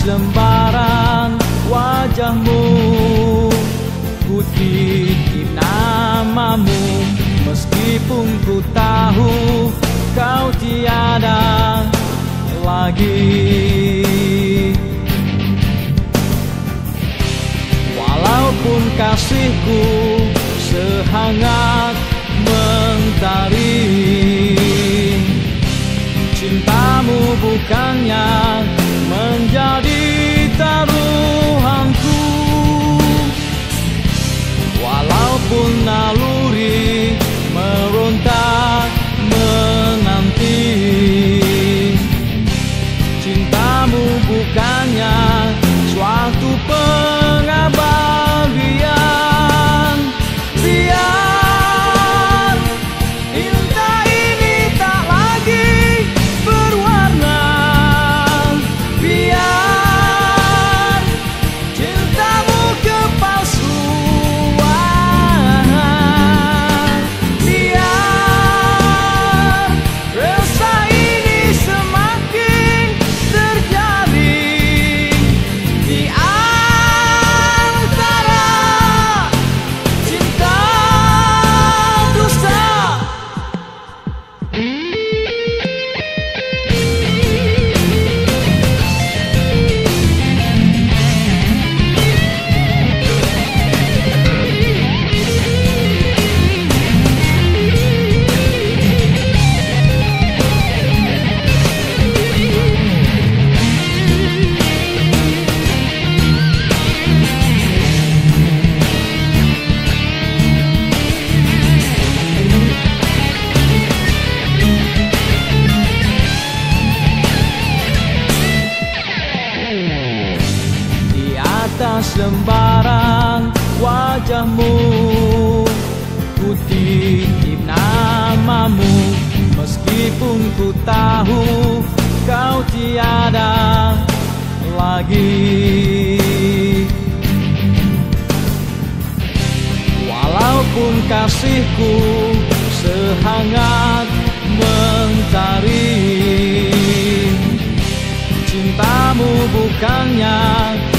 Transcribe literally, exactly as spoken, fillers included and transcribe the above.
lembaran wajahmu, ku titip namamu, meskipun ku tahu kau tiada lagi. Walaupun kasihku sehangat mentari, cintamu bukannya menjadi taruhanku. Walaupun naluri meronta menanti, cintamu bukannya suatu pengabadian. Biar indah ini tak lagi berwarna, biar cintamu kepalsuan, biar rasa ini semakin terjalin di antara cinta dusta. Atas lembaran wajahmu, ku titip namamu, meskipun ku tahu kau tiada lagi. Walaupun kasihku sehangat mentari, cintamu bukannya